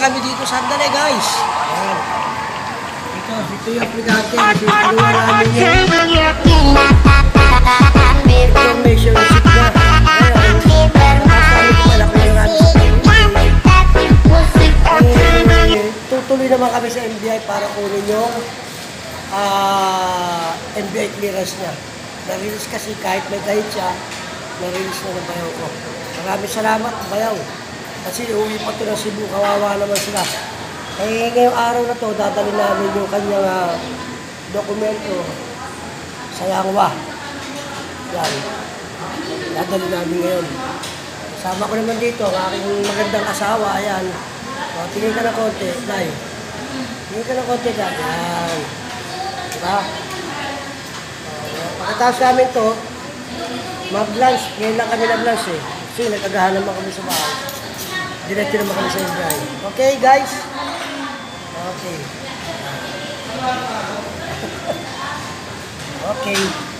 kami dito sandali, guys. Ayan. Ito yung aplikante. Sinuha namin yung information receipt na. Ayan. Sabi ko malaki yung tutuloy naman kami sa NBI para kunin yung NBI clearance niya. Na-release kasi kahit may kahit siya, na-release na ng bayaw ko. Maraming salamat, bayaw. Kasi uwi pa ito ng Cebu, kawawa naman sila. Eh, ngayong araw na to, dadali namin yung kanyang dokumento sa Yangwa. Yan. Dadali namin ngayon. Kasama ko naman dito, ang aking magandang asawa, ayan. O, tingin ka na konti, Nay. Tingin ka na konti, Dad. Yan. Diba? Pagkatapos namin to, mag-lunch. Ngayon lang kami nag-lunch eh. Kasi nagkagahan naman kami sa bahay. Diretso naman kami sa NBI. Okay, guys? Okay. Okay.